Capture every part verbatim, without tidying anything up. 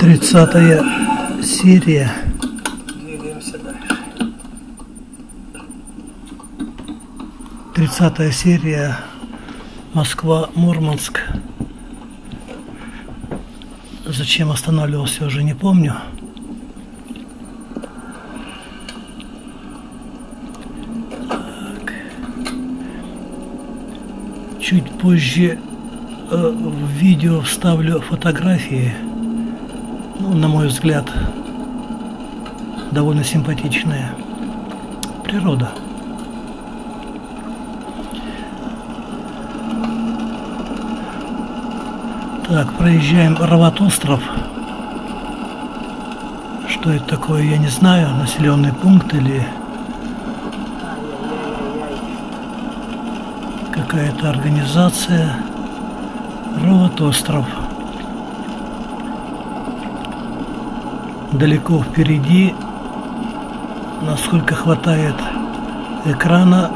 Тридцатая серия. Двигаемся дальше. Тридцатая серия. Москва, Мурманск. Зачем останавливался, уже не помню. Так. Чуть позже э, в видео вставлю фотографии. Ну, на мой взгляд, довольно симпатичная природа. Так, проезжаем Рават-остров. Что это такое, я не знаю, населенный пункт или какая-то организация. Рават-остров. Далеко впереди, насколько хватает экрана,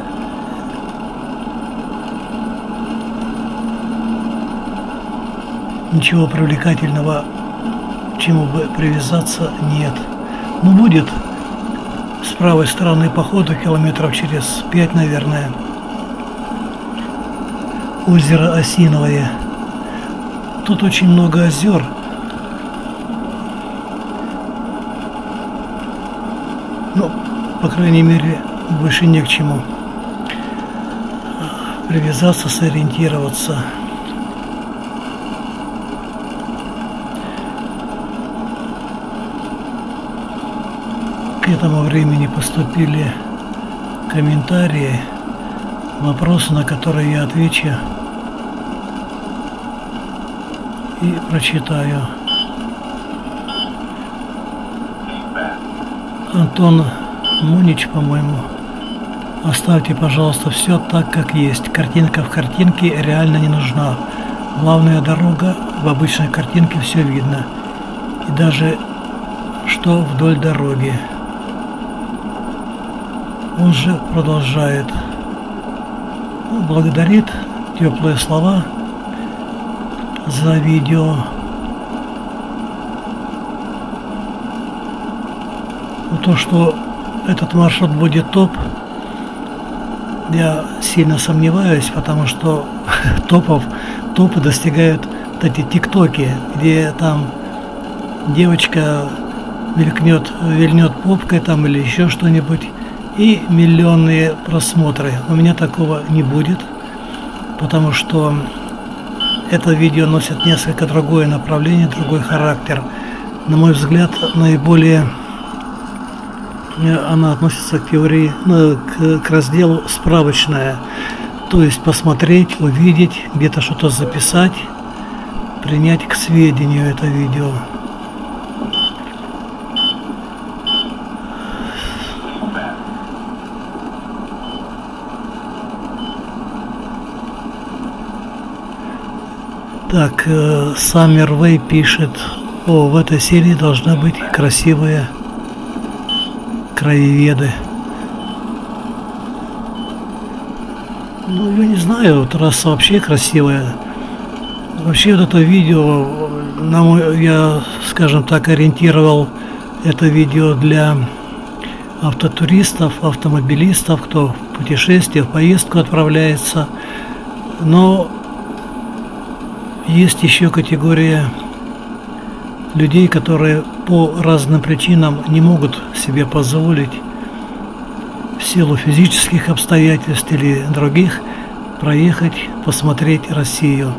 ничего привлекательного, к чему бы привязаться, нет. Ну, будет с правой стороны по ходу километров через пять, наверное, озеро Осиновое. Тут очень много озер. Ну, по крайней мере, больше не к чему привязаться, сориентироваться. К этому времени поступили комментарии, вопросы, на которые я отвечу и прочитаю. Антон Мунич, по-моему. Оставьте, пожалуйста, все так, как есть. Картинка в картинке реально не нужна. Главная дорога, в обычной картинке все видно. И даже что вдоль дороги. Он же продолжает. Ну, благодарит, теплые слова за видео. Но то, что этот маршрут будет топ, я сильно сомневаюсь, потому что топов, топы достигают вот эти тиктоки, где там девочка мелькнет, вильнет попкой там или еще что-нибудь, и миллионные просмотры. У меня такого не будет, потому что это видео носит несколько другое направление, другой характер. На мой взгляд, наиболее она относится к теории, ну, к, к разделу справочная, то есть посмотреть, увидеть, где-то что-то записать, принять к сведению это видео. Так, Саммервей пишет: о, в этой серии должны быть красивые краеведы. Ну, я не знаю, трасса вообще красивая. Вообще вот это видео, на мой, я, скажем так, ориентировал это видео для автотуристов, автомобилистов, кто в путешествие, в поездку отправляется. Но есть еще категория людей, которые по разным причинам не могут себе позволить в силу физических обстоятельств или других проехать, посмотреть Россию.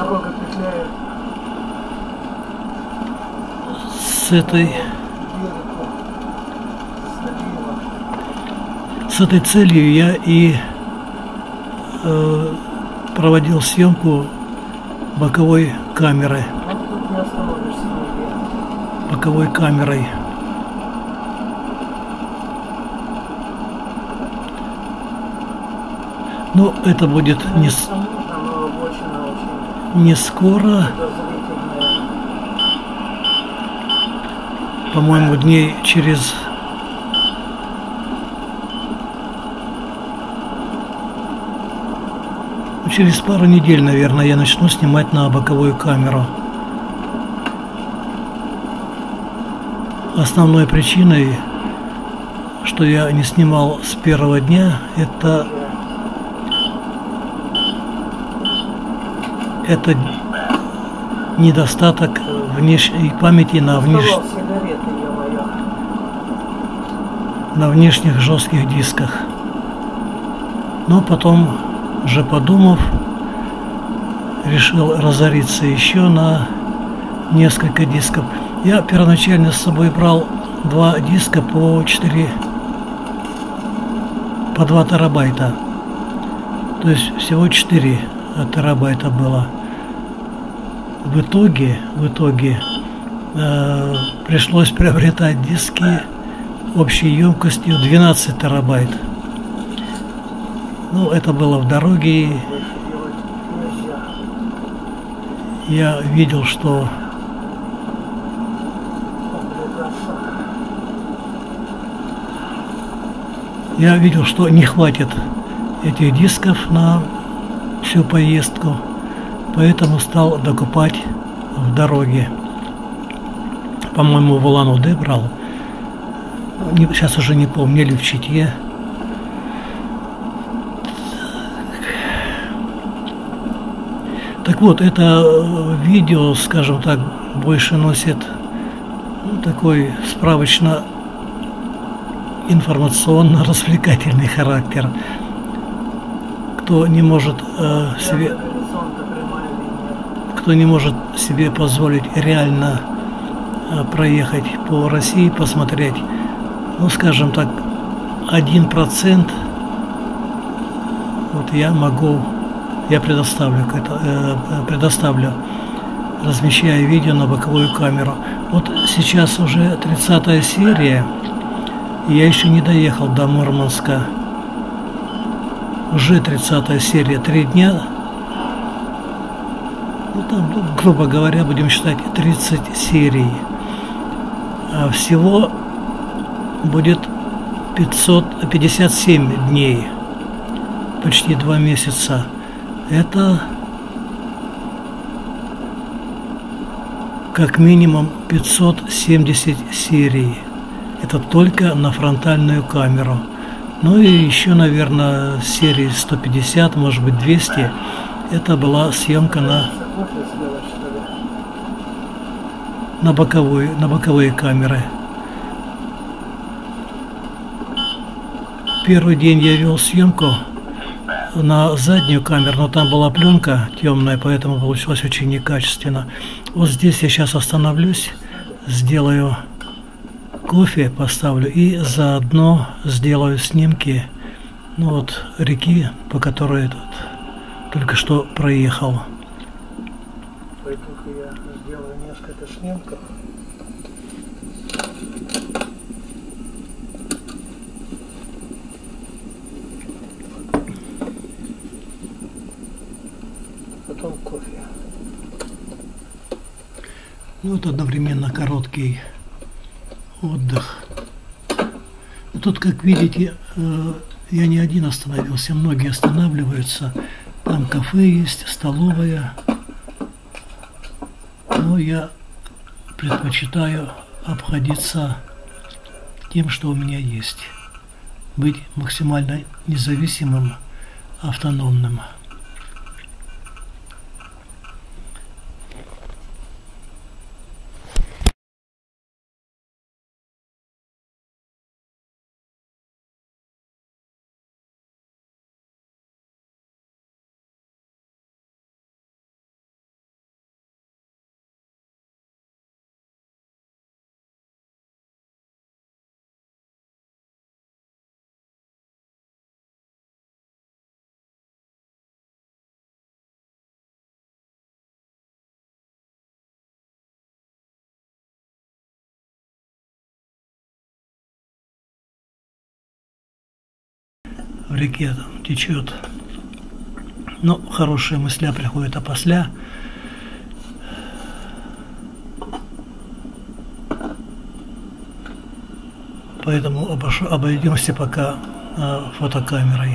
С этой, с этой целью я и э, проводил съемку боковой камерой. Боковой камерой. Но это будет не, с... не скоро. По-моему, дней через через пару недель, наверное, я начну снимать на боковую камеру. основной причиной, что я не снимал с первого дня, это, это недостаток внешней памяти на, внеш... на внешних жестких дисках. Но потом, же подумав, решил разориться еще на несколько дисков. Я первоначально с собой брал два диска по четыре, по два терабайта. То есть всего четыре терабайта было. В итоге, в итоге э, пришлось приобретать диски общей емкостью двенадцать терабайт. Ну, это было в дороге. Я видел, что я видел, что не хватит этих дисков на всю поездку, поэтому стал докупать в дороге. По-моему, в Улан-Удэ брал. Сейчас уже не помню, или в Чите. Так вот, это видео, скажем так, больше носит такой справочно информационно-развлекательный характер. Кто не может э, себе, кто не может себе позволить реально э, проехать по России, посмотреть, ну, скажем так, один процент, вот я могу, я предоставлю, э, предоставлю, размещая видео на боковую камеру. Вот сейчас уже тридцатая серия. Я еще не доехал до Мурманска. Уже тридцатая серия, три дня. Ну, там, ну, грубо говоря, будем считать тридцать серий. А всего будет пятьсот пятьдесят семь дней. Почти два месяца. Это как минимум пятьсот семьдесят серий. Это только на фронтальную камеру. Ну и еще, наверное, серии сто пятьдесят, может быть двести. Это была съемка на, на, боковой, на боковые камеры. Первый день я вел съемку на заднюю камеру, но там была пленка темная, поэтому получилось очень некачественно. Вот здесь я сейчас остановлюсь, сделаю кофе, поставлю и заодно сделаю снимки, ну вот, реки, по которой этот только что проехал. Пойду-ка я сделаю несколько снимков. Потом кофе. Ну, вот одновременно короткий отдых. Тут, как видите, я не один остановился, многие останавливаются. Там кафе есть, столовая. Но я предпочитаю обходиться тем, что у меня есть. Быть максимально независимым, автономным. В реке там течет. Но хорошие мысля приходят опосля. Поэтому обош... обойдемся пока э, фотокамерой.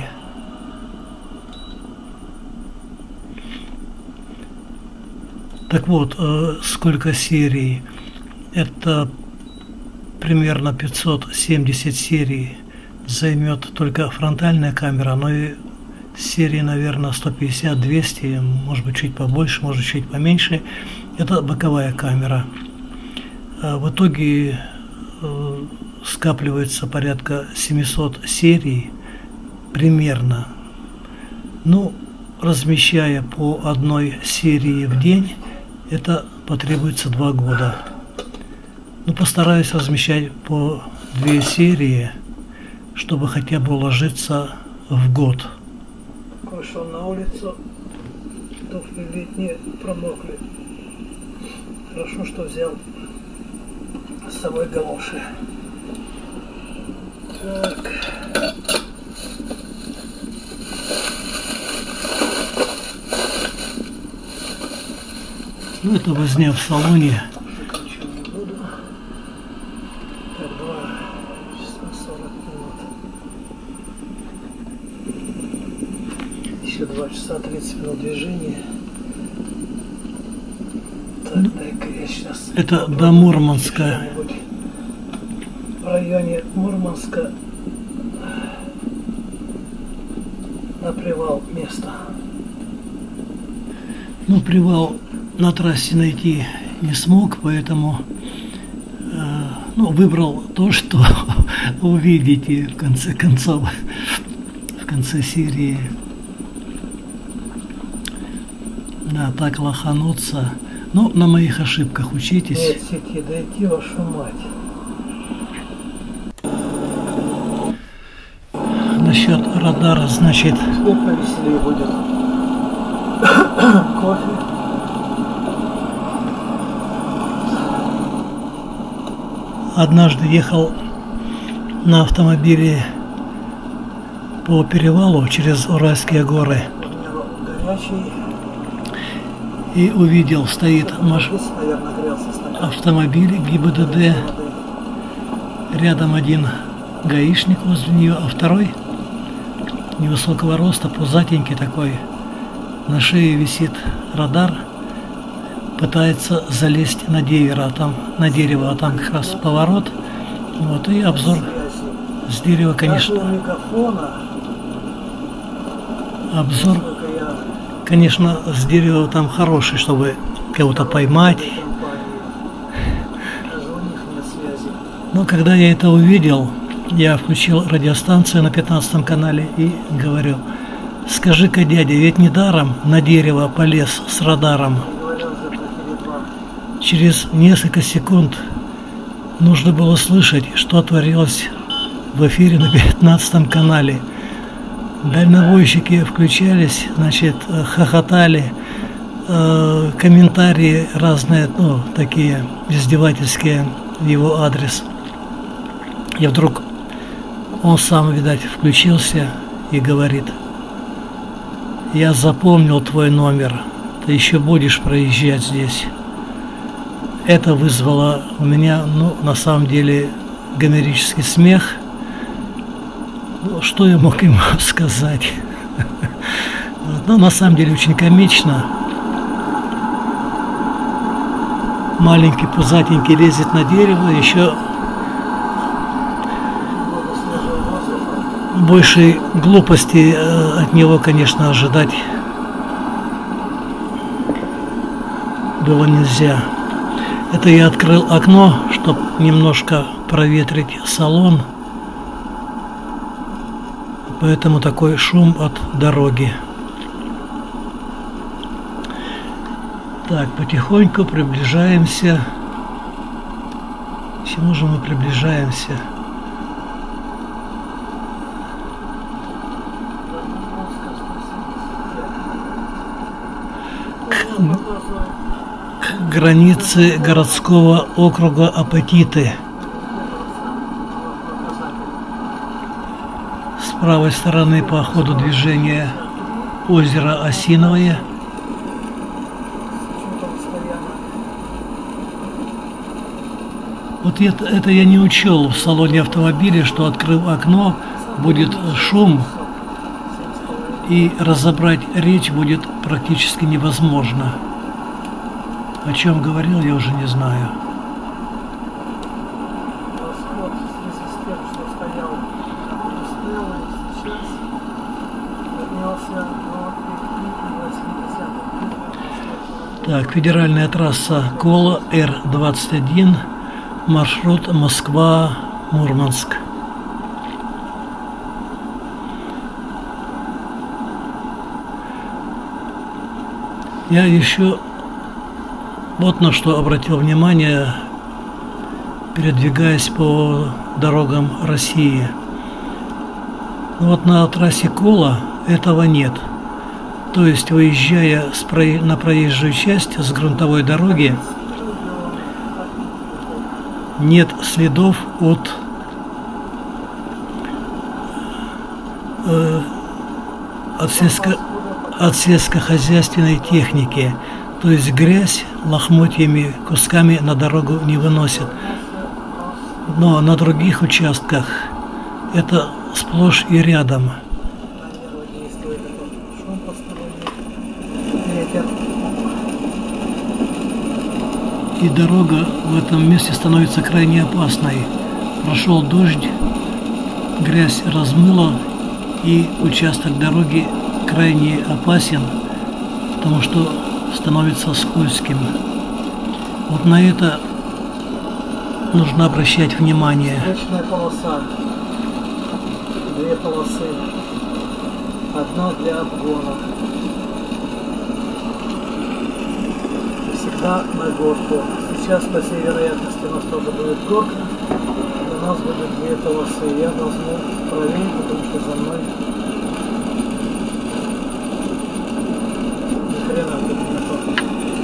Так вот, э, сколько серий? Это примерно пятьсот семьдесят серий займет только фронтальная камера, но и серии, наверное, сто пятьдесят — двести, может быть, чуть побольше, может, чуть поменьше. Это боковая камера. В итоге скапливается порядка семисот серий примерно. Ну, размещая по одной серии в день, это потребуется два года. Ну, постараюсь размещать по две серии, чтобы хотя бы уложиться в год. Вышел на улицу, туфли летние промокли. Хорошо, что взял с собой галоши. Так. Ну, это возня в салоне. Ничего не буду. Так, два часа сорок минут. Еще два часа тридцать минут движения. Так, дай-ка я сейчас... Это до Мурманска. В районе Мурманска на привал место. Ну, привал на трассе найти не смог, поэтому э, ну, выбрал то, что увидите в конце концов, в конце серии. Да, так лохануться. Ну, на моих ошибках учитесь. Нет сети, дойти, вашу мать. Насчет радара, значит... Теперь повеселее будет. Кофе. Однажды ехал на автомобиле по перевалу через Уральские горы Горячий. и увидел, стоит маш... Здесь, наверное, грелся стакан. автомобиль ГИБДД, рядом один гаишник возле нее, а второй невысокого роста, пузатенький такой, на шее висит радар, пытается залезть на дерево, а там на дерево, а там как раз поворот, вот, и обзор с дерева, конечно, обзор, конечно, с дерева там хороший, чтобы кого-то поймать. Но когда я это увидел, я включил радиостанцию на пятнадцатом канале и говорю: скажи-ка, дядя, ведь недаром на дерево полез с радаром. Через несколько секунд нужно было слышать, что творилось в эфире на пятнадцатом канале. Дальнобойщики включались, значит, хохотали, э, комментарии разные, ну, такие издевательские в его адрес. И вдруг он сам, видать, включился и говорит: я запомнил твой номер, ты еще будешь проезжать здесь. Это вызвало у меня, ну, на самом деле, гомерический смех. Ну, что я мог ему сказать? Ну, на самом деле, очень комично. Маленький, пузатенький лезет на дерево, еще большей глупости от него, конечно, ожидать было нельзя. Это я открыл окно, чтобы немножко проветрить салон. Поэтому такой шум от дороги. Так, потихоньку приближаемся. К чему же мы приближаемся? К границе городского округа Апатиты. С правой стороны по ходу движения озеро Осиновое. Вот это, это я не учел в салоне автомобиля, что, открыв окно, будет шум, и разобрать речь будет практически невозможно. О чем говорил, я уже не знаю. Так, федеральная трасса Кола Р двадцать один, маршрут Москва-Мурманск. Я еще вот на что обратил внимание, передвигаясь по дорогам России. Вот на трассе Кола этого нет. То есть, выезжая с про... на проезжую часть с грунтовой дороги, нет следов от э, от, сельско... от сельскохозяйственной техники. То есть грязь лохмотьями, кусками на дорогу не выносит. Но на других участках это сплошь и рядом. И дорога в этом месте становится крайне опасной. Прошел дождь, грязь размыла, и участок дороги крайне опасен, потому что становится скользким. Вот на это нужно обращать внимание. Встречная полоса. Две полосы. Одна для обгона. Всегда на горку. Сейчас, по всей вероятности, у нас тоже будет горка. У нас будет две полосы. Я должен проверить, потому что за мной ни хрена тут не то.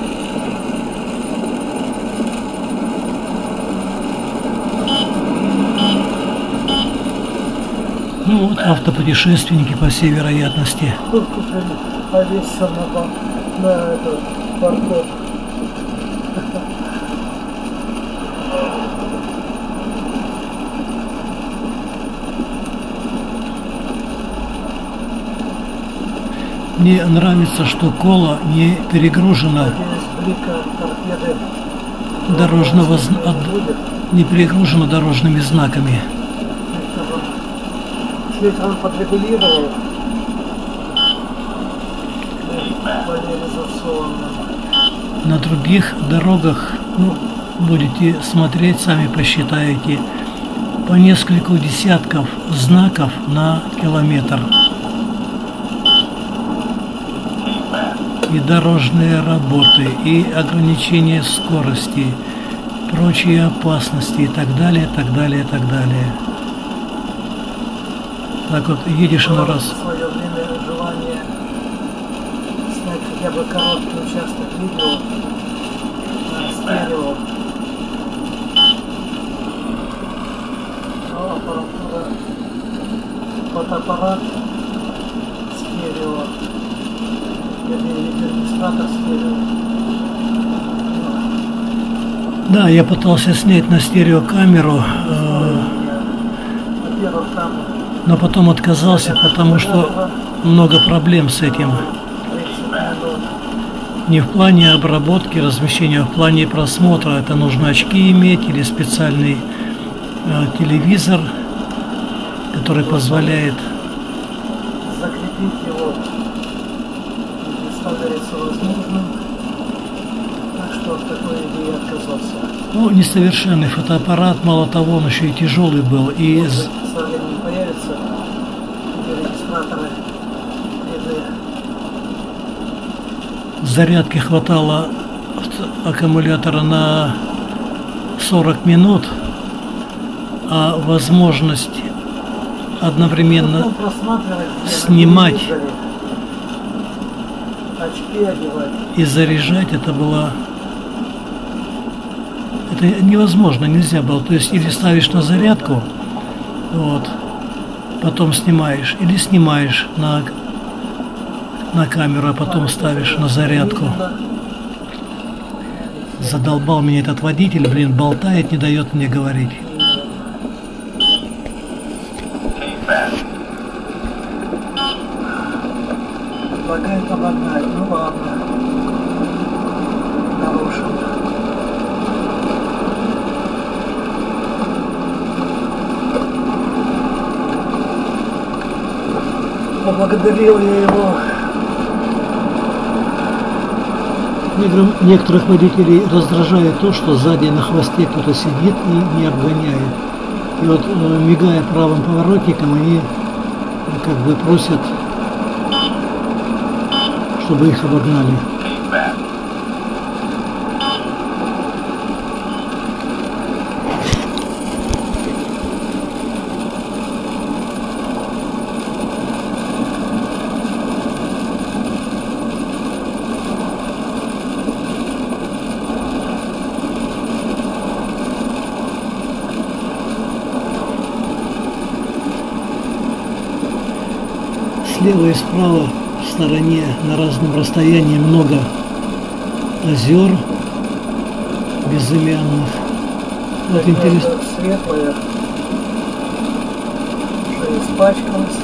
Ну вот автопутешественники, по всей вероятности. Тут повесил на, на эту парковку. Мне нравится, что Кола не перегружена дорожного зна... не перегружена дорожными знаками. Он подрегулировал. На других дорогах, ну, будете смотреть, сами посчитаете, по нескольку десятков знаков на километр. И дорожные работы, и ограничение скорости, прочие опасности и так далее, так далее, так далее. Так вот, едешь на раз. В свое время желание снять хотя бы короткий участок видео на стерео. Но аппаратура, фотоаппарат стерео, вернее, видеорегистратор стерео. Да, я пытался снять на стереокамеру, э, Во-первых, там но потом отказался, потому что много проблем с этим. Не в плане обработки, размещения, а в плане просмотра. Это нужно очки иметь или специальный э, телевизор, который позволяет закрепить его не представляется возможным. Так что от такой идеи отказался. Ну, несовершенный фотоаппарат, мало того, он еще и тяжелый был. И Со временем появятся видеорегистраторы три дэ. зарядки хватало аккумулятора на сорок минут, а возможность одновременно снимать и заряжать, это было это невозможно, нельзя было. То есть или ставишь на зарядку, вот, потом снимаешь, или снимаешь на на камеру, а потом ставишь на зарядку. Задолбал меня этот водитель, блин, болтает, не дает мне говорить. Предлагает обогнать, ну ладно. Нарушил. Поблагодарил я его Некоторых водителей раздражает то, что сзади на хвосте кто-то сидит и не обгоняет. И вот, мигая правым поворотником, они как бы просят, чтобы их обогнали. Слева и справа в стороне на разном расстоянии много озер безымянных. Вот интересно. Светлая, уже испачкалась.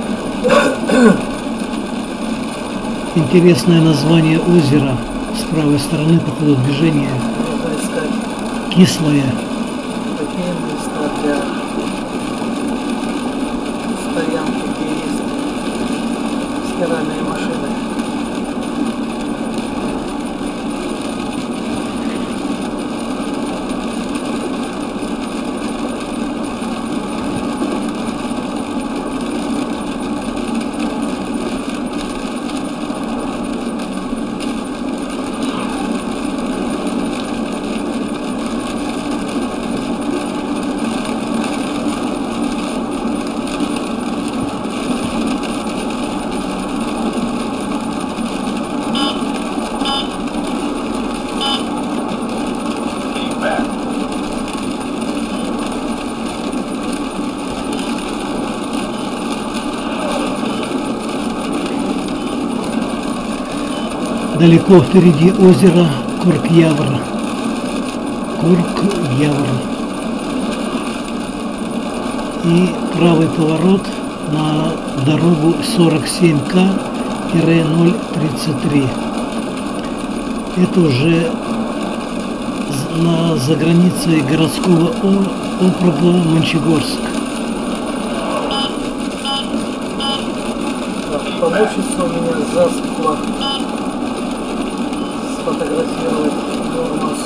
Интересное название озера с правой стороны по ходу движения. Кислое. Такие места для стоянки, где есть стиральные машины. Далеко впереди озеро Курк-Явр. Курк-Явр. И правый поворот на дорогу сорок семь К ноль тридцать три. Это уже на загранице городского округа Мончегорск. Получится у меня засухло сфотографировать Мурманск.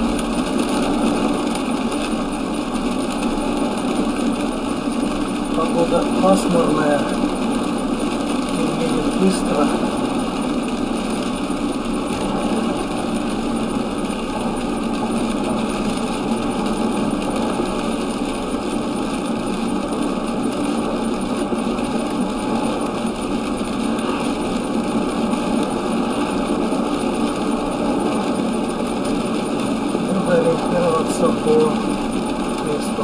Погода пасмурная и едет быстро. Ориентироваться по месту.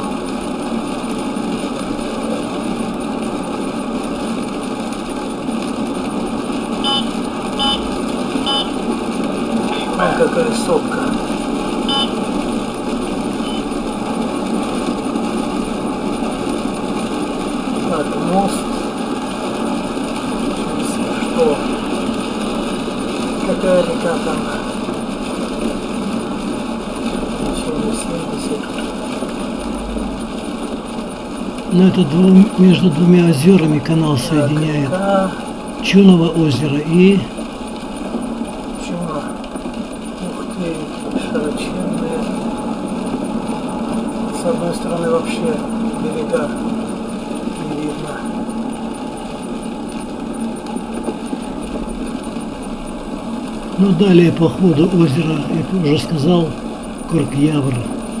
Вон какая сопка. Так, мост. Через что? Какая река там? Но это двум, между двумя озерами канал соединяет. Так, Чуново озеро и... Чуна. Ух ты, широченные. С одной стороны вообще берега не видно. Ну, далее по ходу озера, я уже сказал, Курк-Явр.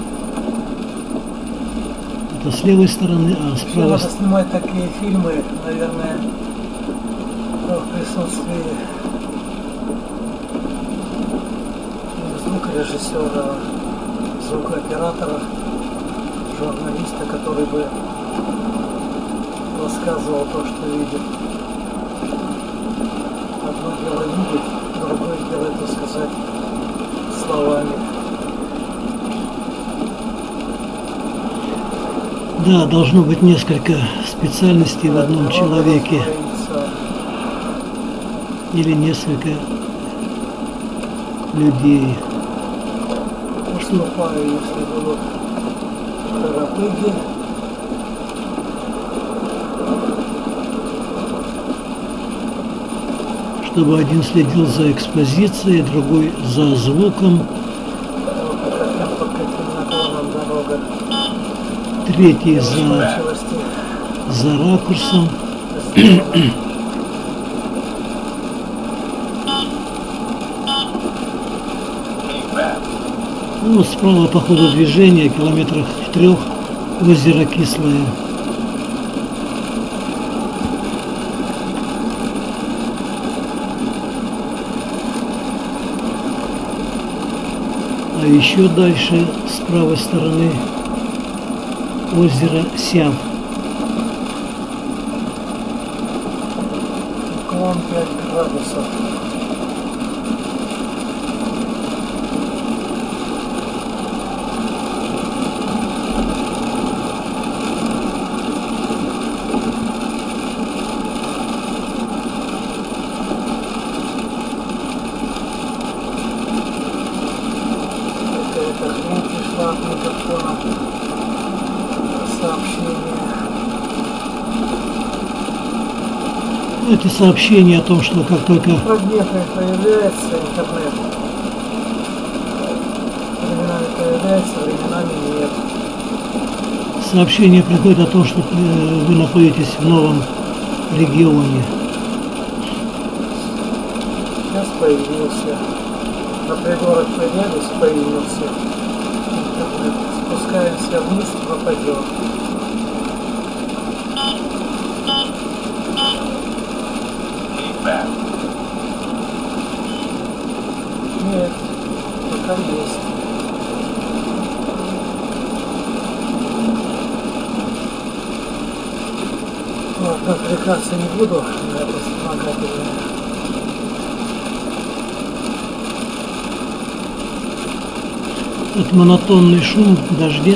Это с левой стороны, а с правой... Надо снимать такие фильмы, наверное, в присутствии звукорежиссера, звукооператора, журналиста, который бы рассказывал то, что видит. Одно дело видеть, другое дело это сказать словами. Да, должно быть несколько специальностей в одном человеке. Или несколько людей. Уступаю, если будут торопыги. чтобы один следил за экспозицией, другой за звуком, третий за, за ракурсом. Ну, справа по ходу движения, километрах в трех, озеро Кислое. А еще дальше, с правой стороны, озеро Сяв. Уклон пять градусов. Эти сообщения о том, что как только фрагментами появляется интернет, временами появляется, временами нет. Сообщение приходит о том, что вы находитесь в новом регионе. Сейчас появился. На пригорок поднялись, появился интернет. Спускаемся вниз, пропадет. Нет, пока есть. Ладно, отвлекаться не буду на это вспомогательное. Этот монотонный шум дождя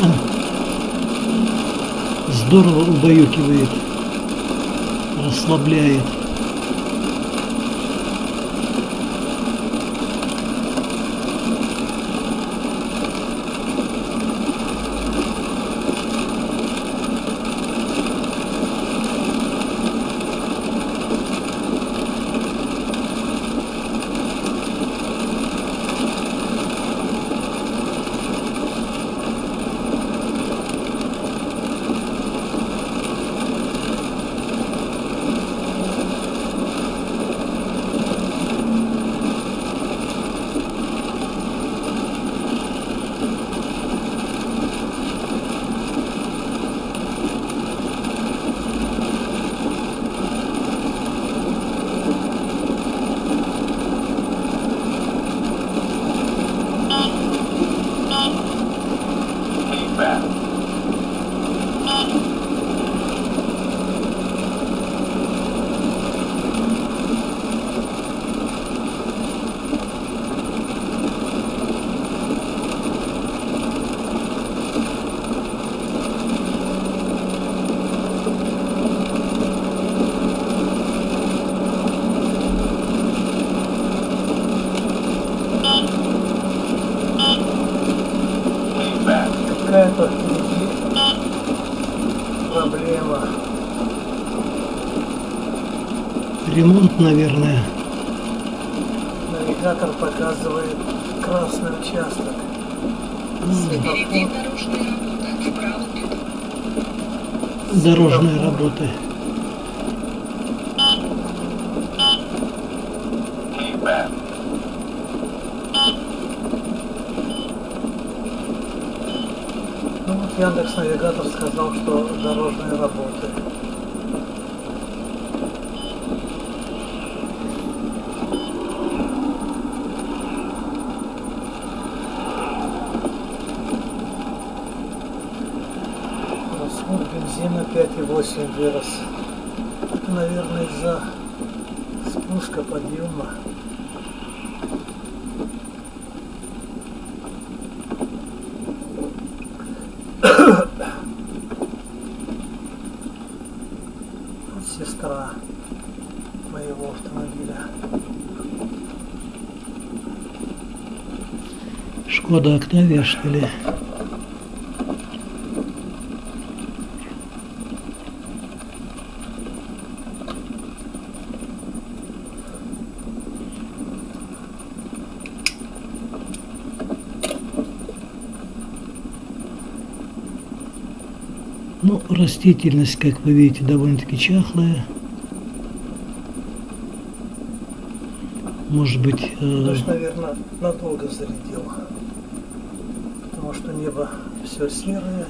здорово убаюкивает, расслабляет. Какая-то впереди проблема. Ремонт, наверное. Навигатор показывает красный участок. Впереди Дорожные работы. Ну вот Яндекс.Навигатор сказал, что дорожные работы. Расход бензина пять и восемь вырос. Это, наверное, из-за спуска подъема. Сестра моего автомобиля. Шкода Октавия, что ли? Ну, растительность, как вы видите, довольно-таки чахлая. Может быть... Э... Дождь, наверное, надолго зарядил. Потому что небо все серое.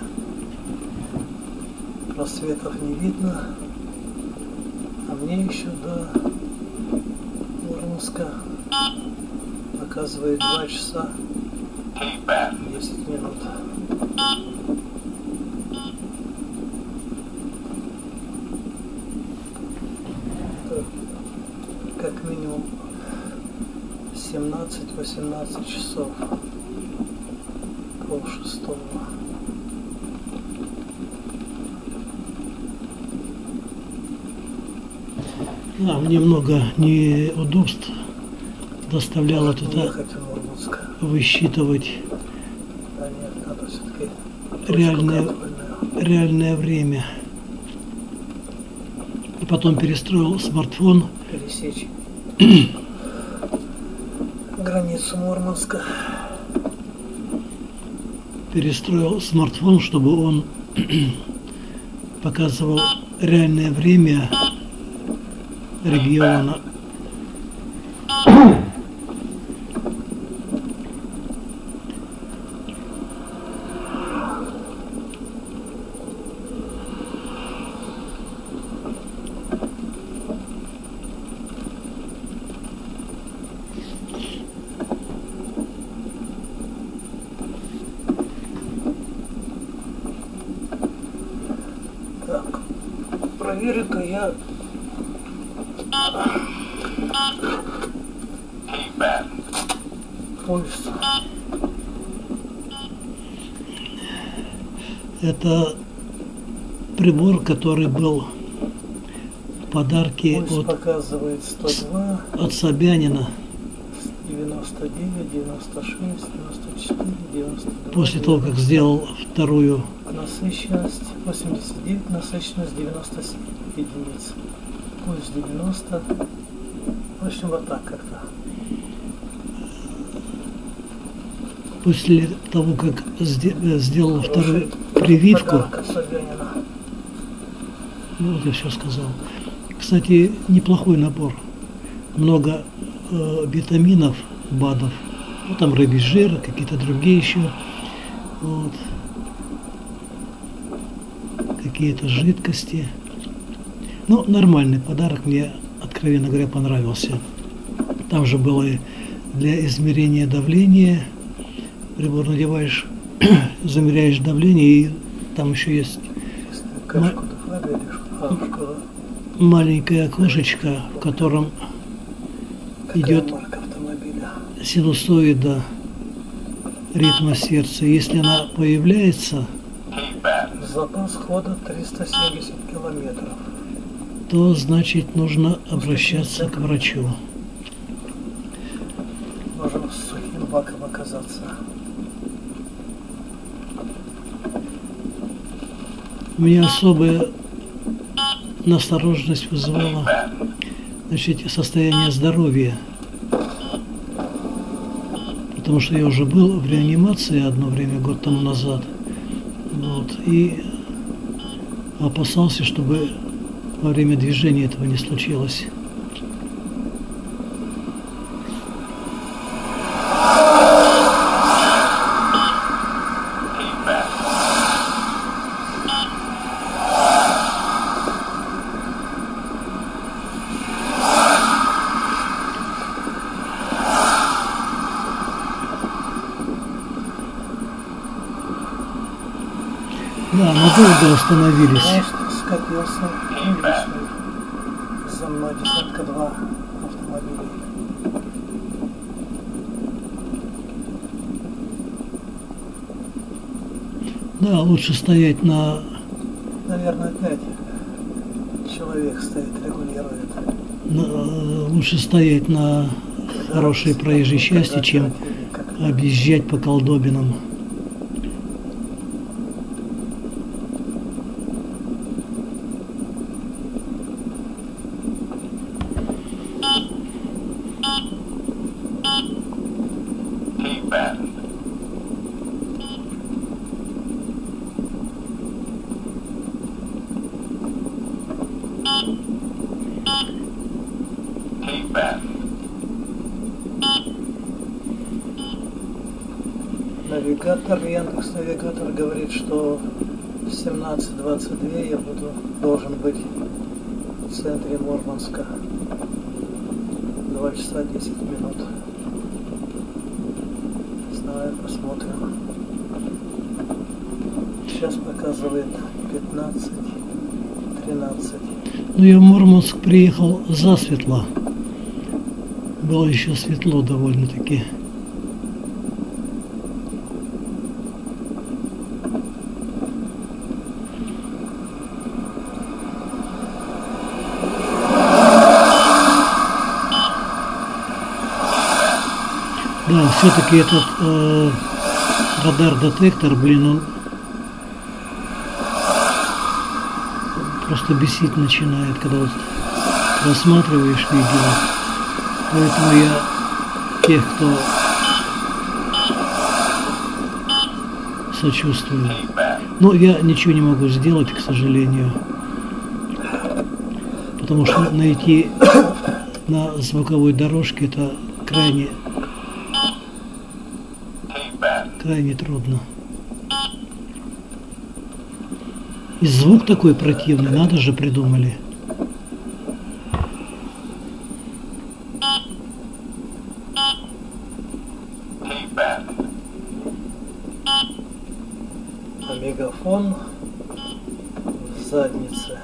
Рассветов не видно. А мне еще до Мурманска показывает два часа десять минут. Это как минимум семнадцать-восемнадцать часов. Пол шестого. Да, мне много неудобств доставляло туда высчитывать да нет, надо все-таки реальное, реальное время. И потом перестроил смартфон. Пересечь границу Мурманска. Перестроил смартфон, чтобы он показывал реальное время региона. Так, проверю-ка я пульс. Это прибор, который был в подарке Пульс от, показывает сто два, от Собянина. девяносто девять, девяносто шесть, девяносто четыре, девяносто два. После того, как сделал вторую. Насыщенность восемьдесят девять, насыщенность девяносто семь единиц. Пульс девяносто. В общем, вот так как-то. После того, как сделал вторую прививку, ну вот я все сказал. Кстати, неплохой набор. Много э, витаминов, БАДов. Ну там рыбий жир, какие-то другие еще. Вот. Какие-то жидкости. Ну, нормальный подарок, мне, откровенно говоря, понравился. Там же было и для измерения давления. Прибор надеваешь, замеряешь давление, и там еще есть маленькое окошечко, в котором идет синусоида ритма сердца. Если она появляется, запас хода триста семьдесят километров, то значит нужно обращаться к врачу. Можно с сухим баком оказаться. У меня особая настороженность вызывала, значит, состояние здоровья. Потому что я уже был в реанимации одно время, год тому назад. Вот, и опасался, чтобы во время движения этого не случилось. Да, надолго остановились. Конечно, скопился лишний. За мной десятка два автомобилей. Да, лучше стоять на... Наверное, пять человек стоит, регулирует. на лучше стоять на хорошей проезжей части, чем объезжать по колдобинам. навигатор, Яндекс навигатор говорит, что в семнадцать двадцать два я буду, должен быть в центре Мурманска. два часа десять минут. Не знаю, посмотрим. Сейчас показывает пятнадцать тринадцать. Ну, я в Мурманск приехал засветло. Было еще светло довольно-таки. Да, все-таки этот э, радар-детектор, блин, он просто бесить начинает, когда вот рассматриваешь видео. Поэтому я тех, кто сочувствую. Но я ничего не могу сделать, к сожалению. Потому что найти на звуковой дорожке это крайне, крайне трудно. И звук такой противный, надо же, придумали. А мегафон в заднице.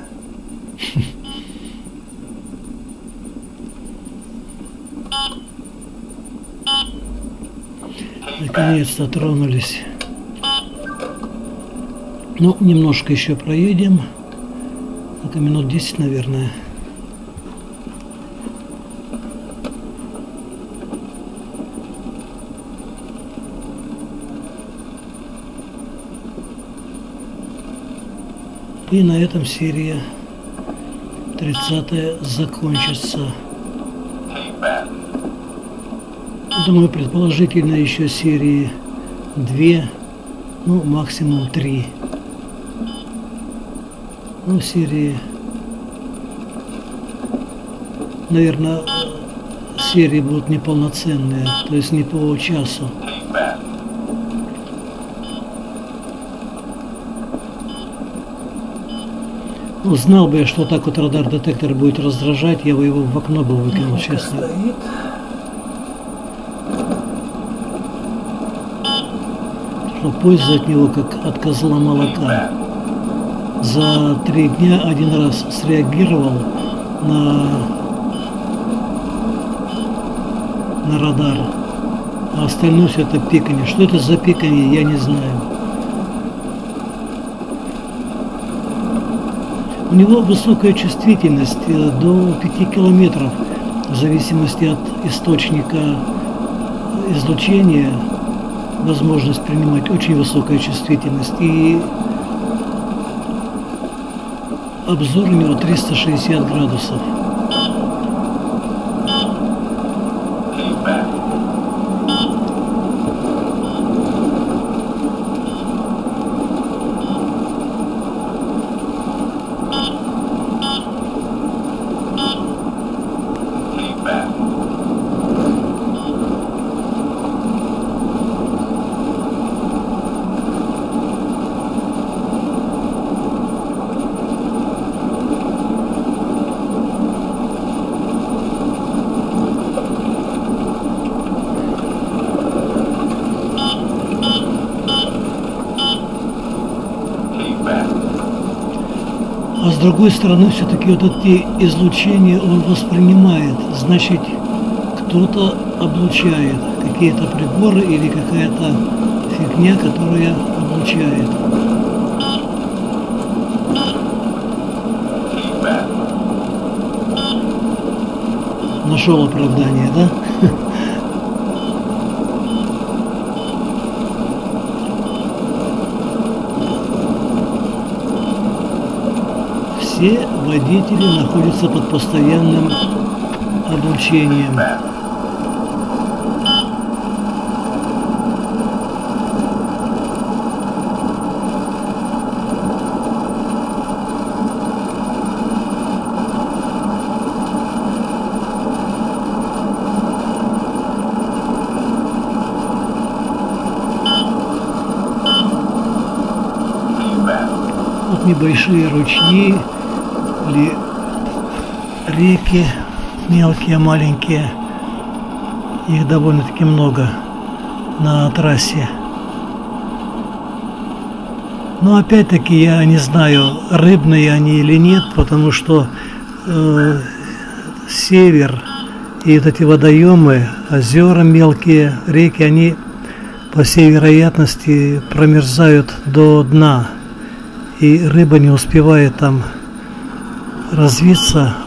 Наконец-то тронулись. Ну, немножко еще проедем. Это минут десять, наверное. И на этом серия тридцатая закончится. Думаю, предположительно еще серии две, ну максимум три. Ну, серии, наверное, серии будут неполноценные, то есть не по часу. Ну, знал бы я, что так вот радар-детектор будет раздражать, я бы его в окно бы выкинул, честно. Стоит. Что польза от него как от козла молока. За три дня один раз среагировал на, на радар, а остальное все это пиканье. Что это за пиканье, я не знаю. У него высокая чувствительность до пяти километров, в зависимости от источника излучения, возможность принимать очень высокая чувствительность. И обзор у него триста шестьдесят градусов. А с другой стороны, все-таки вот эти излучения он воспринимает. Значит, кто-то облучает. Какие-то приборы или какая-то фигня, которая облучает. Нашел оправдание, да? Все водители находятся под постоянным облучением. Вот небольшие ручьи или реки, мелкие, маленькие. Их довольно-таки много на трассе. Но опять-таки я не знаю, рыбные они или нет, потому что э, север и вот эти водоемы, озера мелкие, реки, они по всей вероятности промерзают до дна. И рыба не успевает там развиться.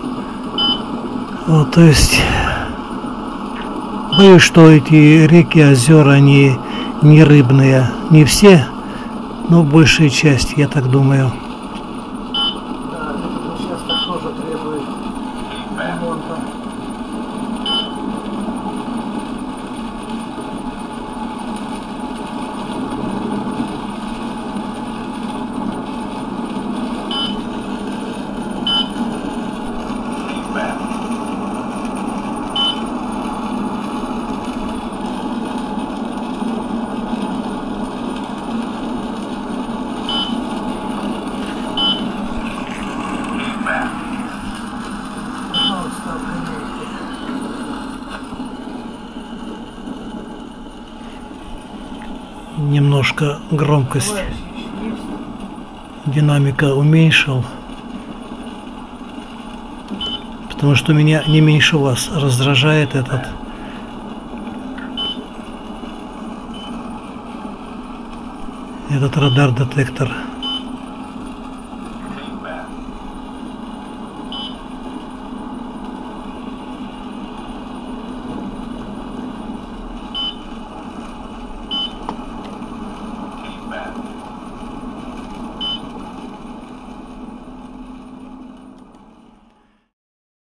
Вот, то есть боюсь, что эти реки, озера, они не рыбные. Не все, но большая часть, я так думаю. Да, это сейчас так тоже требует ремонта. Немножко громкость динамика уменьшил, потому что меня не меньше вас раздражает этот этот радар-детектор.